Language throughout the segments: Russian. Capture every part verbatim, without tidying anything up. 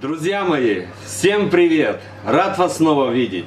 Друзья мои, всем привет! Рад вас снова видеть.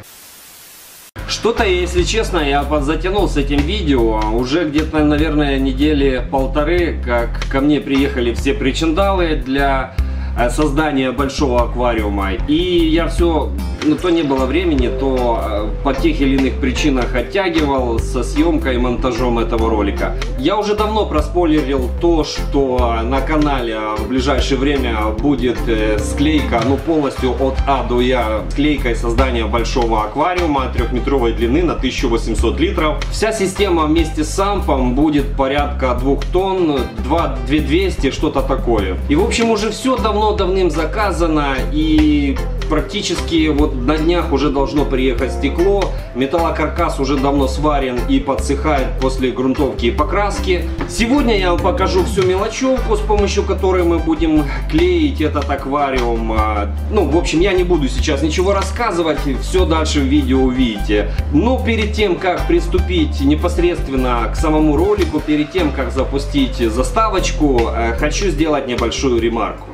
Что-то, если честно, я подзатянул с этим видео. Уже где-то, наверное, недели полторы, как ко мне приехали все причиндалы для создания большого аквариума. И я все, ну, то не было времени, то по тех или иных причинах оттягивал со съемкой и монтажом этого ролика. Я уже давно проспойлерил то, что на канале в ближайшее время будет склейка, ну, полностью от А до Я, склейкой создания большого аквариума трехметровой длины на тысячу восемьсот литров. Вся система вместе с сампом будет порядка двух тонн, две тысячи двести, что-то такое. И в общем уже все давно давным заказано, и практически вот на днях уже должно приехать стекло. Металлокаркас уже давно сварен и подсыхает после грунтовки и покраски. Сегодня я вам покажу всю мелочевку, с помощью которой мы будем клеить этот аквариум. Ну, в общем, я не буду сейчас ничего рассказывать, все дальше в видео увидите. Но перед тем, как приступить непосредственно к самому ролику, перед тем, как запустить заставочку, хочу сделать небольшую ремарку.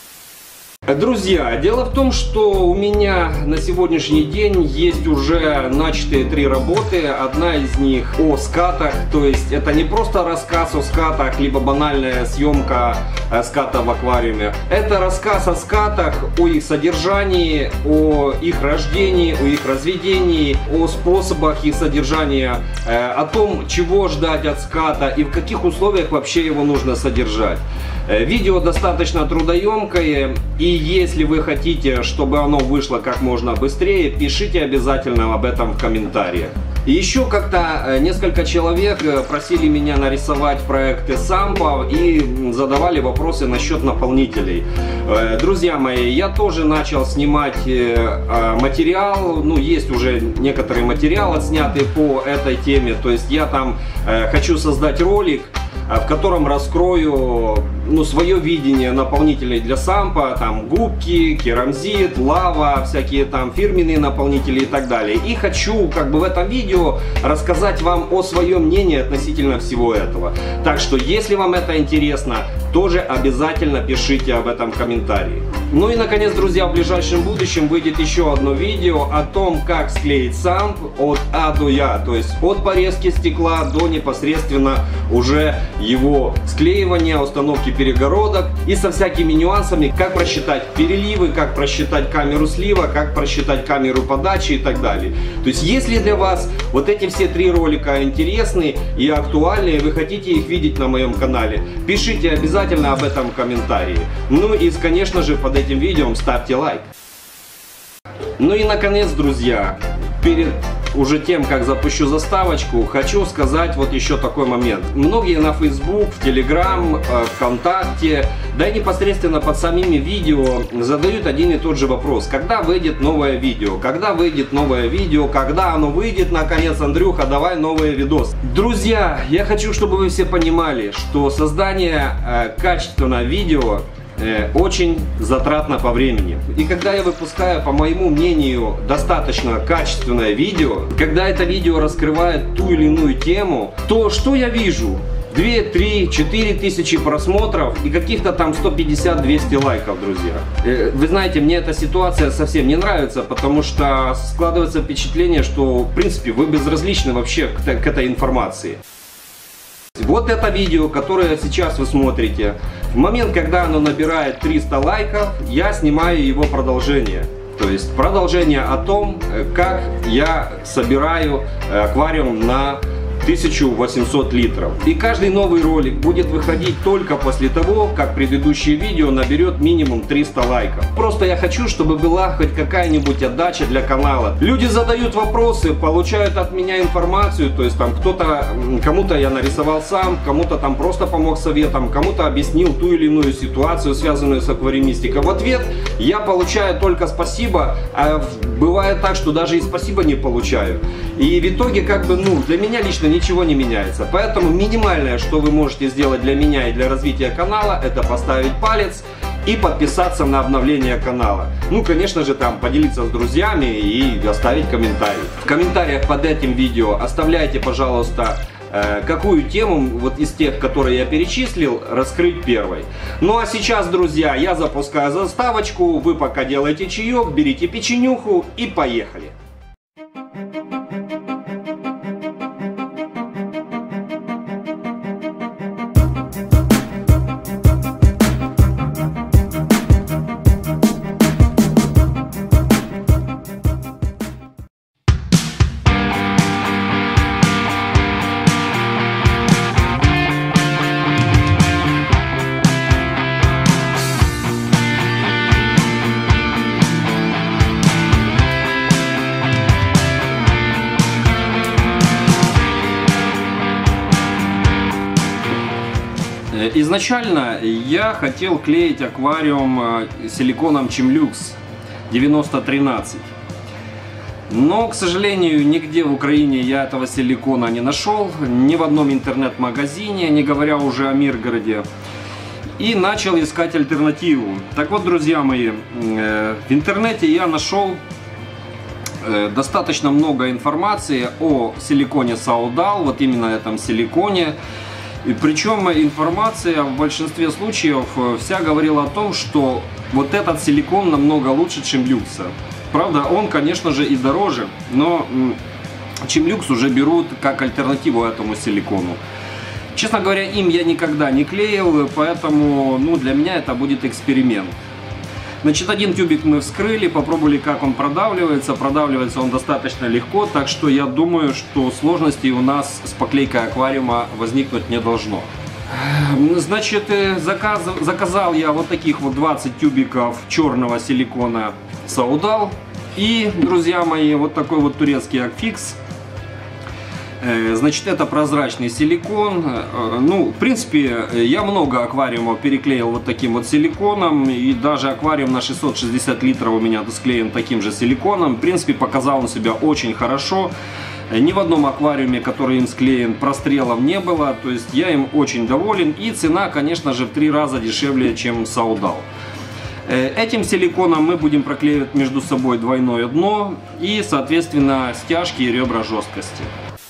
Друзья, дело в том, что у меня на сегодняшний день есть уже начатые три работы. Одна из них о скатах, то есть это не просто рассказ о скатах, либо банальная съемка ската в аквариуме. Это рассказ о скатах, о их содержании, о их рождении, о их разведении, о способах их содержания, о том, чего ждать от ската и в каких условиях вообще его нужно содержать. Видео достаточно трудоемкое, и если вы хотите, чтобы оно вышло как можно быстрее, пишите обязательно об этом в комментариях. И еще как-то несколько человек просили меня нарисовать проекты сампов и задавали вопросы насчет наполнителей. Друзья мои, я тоже начал снимать материал, ну есть уже некоторые материалы отснятые по этой теме, то есть я там хочу создать ролик, в котором раскрою, ну, свое видение наполнителей для сампа, там губки, керамзит, лава, всякие там фирменные наполнители и так далее. И хочу как бы в этом видео рассказать вам о своем мнении относительно всего этого. Так что, если вам это интересно, тоже обязательно пишите об этом в комментарии. Ну и наконец, друзья, в ближайшем будущем выйдет еще одно видео о том, как склеить самп от А до Я, то есть от порезки стекла до непосредственно уже его склеивания, установки перегородок и со всякими нюансами, как просчитать переливы, как просчитать камеру слива, как просчитать камеру подачи и так далее. То есть если для вас вот эти все три ролика интересны и актуальны, вы хотите их видеть на моем канале, пишите обязательно об этом в комментарии. Ну и, конечно же, под этим видео ставьте лайк. Ну и наконец, друзья, перед уже тем, как запущу заставочку, хочу сказать вот еще такой момент. Многие на Facebook, в Telegram, ВКонтакте, да и непосредственно под самими видео задают один и тот же вопрос. Когда выйдет новое видео? Когда выйдет новое видео? Когда оно выйдет? Наконец, Андрюха, давай новые видосы. Друзья, я хочу, чтобы вы все понимали, что создание э, качественного видео очень затратно по времени. И когда я выпускаю, по моему мнению, достаточно качественное видео, когда это видео раскрывает ту или иную тему, то что я вижу? две, три, четыре тысячи просмотров и каких-то там сто пятьдесят — двести лайков, друзья. Вы знаете, мне эта ситуация совсем не нравится, потому что складывается впечатление, что в принципе вы безразличны вообще к, к этой информации. Вот это видео, которое сейчас вы смотрите, в момент, когда оно набирает триста лайков, я снимаю его продолжение. То есть продолжение о том, как я собираю аквариум на тысячу восемьсот литров. И каждый новый ролик будет выходить только после того, как предыдущее видео наберет минимум триста лайков. Просто я хочу, чтобы была хоть какая-нибудь отдача для канала. Люди задают вопросы, получают от меня информацию, то есть там кто-то, кому-то я нарисовал сам, кому-то там просто помог советом, кому-то объяснил ту или иную ситуацию, связанную с аквариумистикой. В ответ я получаю только спасибо, а бывает так, что даже и спасибо не получаю. И в итоге, как бы, ну, для меня лично ничего не меняется. Поэтому минимальное, что вы можете сделать для меня и для развития канала, это поставить палец и подписаться на обновление канала. Ну, конечно же, там поделиться с друзьями и оставить комментарий. В комментариях под этим видео оставляйте, пожалуйста, какую тему вот из тех, которые я перечислил, раскрыть первой. Ну а сейчас, друзья, я запускаю заставочку, вы пока делаете чаек, берите печенюху и поехали. Изначально я хотел клеить аквариум силиконом Chemlux девяносто тринадцать. Но, к сожалению, нигде в Украине я этого силикона не нашел, ни в одном интернет-магазине, не говоря уже о Миргороде. И начал искать альтернативу. Так вот, друзья мои, в интернете я нашел достаточно много информации о силиконе Saudal, вот именно этом силиконе. И причем информация в большинстве случаев вся говорила о том, что вот этот силикон намного лучше Chemlux. Правда, он, конечно же, и дороже, но Chemlux уже берут как альтернативу этому силикону. Честно говоря, им я никогда не клеил, поэтому ну, для меня это будет эксперимент. Значит, один тюбик мы вскрыли, попробовали, как он продавливается. Продавливается он достаточно легко, так что я думаю, что сложностей у нас с поклейкой аквариума возникнуть не должно. Значит, заказ, заказал я вот таких вот двадцать тюбиков черного силикона Saudal. И, друзья мои, вот такой вот турецкий Акфикс. Значит, это прозрачный силикон. Ну, в принципе, я много аквариумов переклеил вот таким вот силиконом. И даже аквариум на шестьсот шестьдесят литров у меня склеен таким же силиконом. В принципе, показал он себя очень хорошо. Ни в одном аквариуме, который им склеен, прострелов не было. То есть я им очень доволен. И цена, конечно же, в три раза дешевле, чем Saudal. Этим силиконом мы будем проклеивать между собой двойное дно и, соответственно, стяжки и ребра жесткости.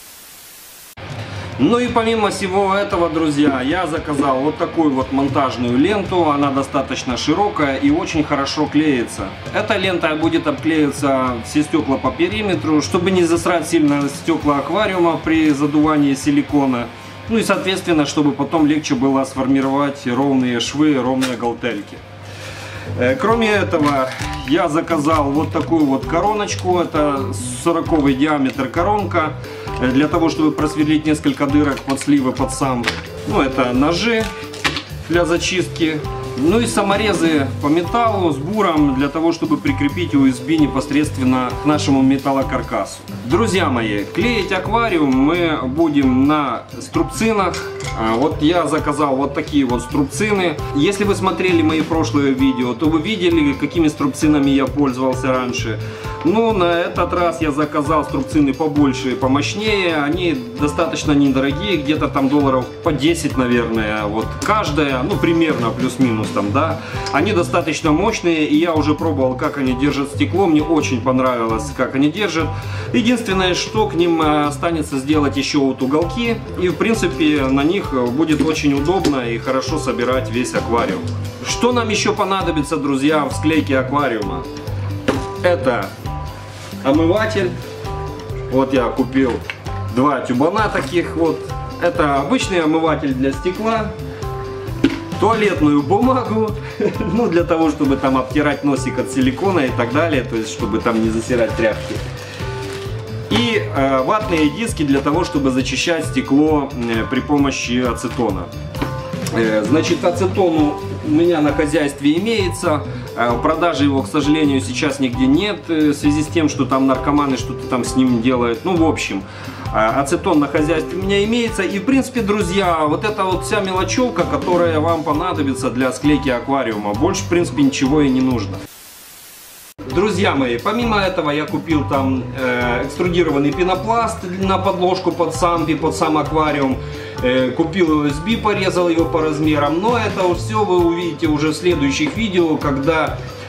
Ну и помимо всего этого, друзья, я заказал вот такую вот монтажную ленту. Она достаточно широкая и очень хорошо клеится. Эта лента будет обклеиваться все стекла по периметру, чтобы не засрать сильно стекла аквариума при задувании силикона. Ну и соответственно, чтобы потом легче было сформировать ровные швы, ровные галтельки. Кроме этого, я заказал вот такую вот короночку. Это сороковый диаметр коронка. Для того, чтобы просверлить несколько дырок под сливы, под сам. Ну, это ножи для зачистки. Ну и саморезы по металлу с буром, для того, чтобы прикрепить ю эс би непосредственно к нашему металлокаркасу. Друзья мои, клеить аквариум мы будем на струбцинах. Вот я заказал вот такие вот струбцины. Если вы смотрели мои прошлые видео, то вы видели, какими струбцинами я пользовался раньше. Ну, на этот раз я заказал струбцины побольше и помощнее. Они достаточно недорогие, где-то там долларов по десять, наверное. Вот каждая, ну, примерно плюс-минус там, да. Они достаточно мощные, и я уже пробовал, как они держат стекло. Мне очень понравилось, как они держат. Единственное, что к ним останется сделать еще вот уголки. И, в принципе, на них будет очень удобно и хорошо собирать весь аквариум. Что нам еще понадобится, друзья, в склейке аквариума? Это омыватель. Вот я купил два тюбана таких вот. Это обычный омыватель для стекла. Туалетную бумагу, ну для того, чтобы там обтирать носик от силикона и так далее, то есть чтобы там не засирать тряпки. И э, ватные диски для того, чтобы зачищать стекло э, при помощи ацетона. Э, значит, ацетон у меня на хозяйстве имеется. В продаже его, к сожалению, сейчас нигде нет, в связи с тем, что там наркоманы что-то там с ним делают. Ну, в общем, ацетон на хозяйстве у меня имеется. И, в принципе, друзья, вот это вот вся мелочевка, которая вам понадобится для склейки аквариума. Больше, в принципе, ничего и не нужно. Друзья мои, помимо этого я купил там э, экструдированный пенопласт на подложку под сампи, под сам аквариум. Э, купил ю эс би, порезал его по размерам. Но это все вы увидите уже в следующих видео, когда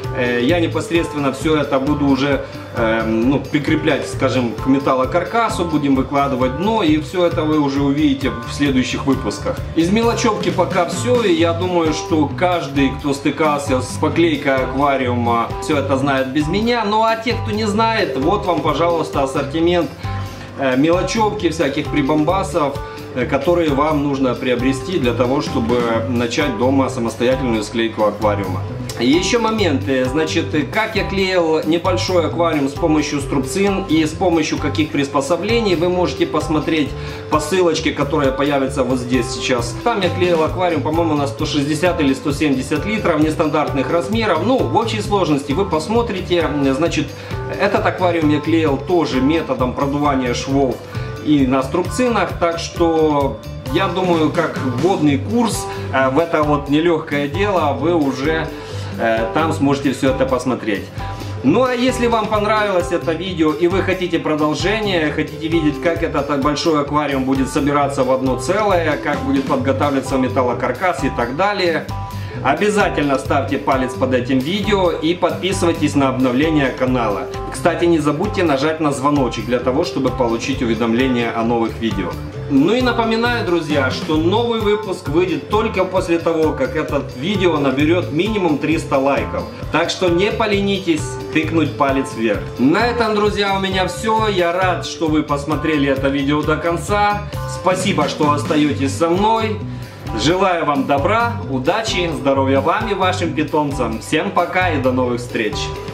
Я непосредственно все это буду уже э, ну, прикреплять, скажем, к металлокаркасу, будем выкладывать дно, и все это вы уже увидите в следующих выпусках. Из мелочевки пока все, и я думаю, что каждый, кто стыкался с поклейкой аквариума, все это знает без меня. Ну а те, кто не знает, вот вам, пожалуйста, ассортимент э, мелочевки, всяких прибамбасов, которые вам нужно приобрести для того, чтобы начать дома самостоятельную склейку аквариума. И еще моменты, значит, как я клеил небольшой аквариум с помощью струбцин и с помощью каких приспособлений, вы можете посмотреть по ссылочке, которая появится вот здесь сейчас. Там я клеил аквариум, по-моему, на сто шестьдесят или сто семьдесят литров, нестандартных размеров. Ну, в общей сложности вы посмотрите, значит, этот аквариум я клеил тоже методом продувания швов и на струбцинах, так что я думаю, как вводный курс э, в это вот нелегкое дело, вы уже э, там сможете все это посмотреть. Ну а если вам понравилось это видео и вы хотите продолжение, хотите видеть, как этот большой аквариум будет собираться в одно целое, как будет подготавливаться металлокаркас и так далее, обязательно ставьте палец под этим видео и подписывайтесь на обновление канала. Кстати, не забудьте нажать на звоночек для того, чтобы получить уведомления о новых видео. Ну и напоминаю, друзья, что новый выпуск выйдет только после того, как это видео наберет минимум триста лайков. Так что не поленитесь тыкнуть палец вверх. На этом, друзья, у меня все. Я рад, что вы посмотрели это видео до конца. Спасибо, что остаетесь со мной. Желаю вам добра, удачи, здоровья вам и вашим питомцам. Всем пока и до новых встреч!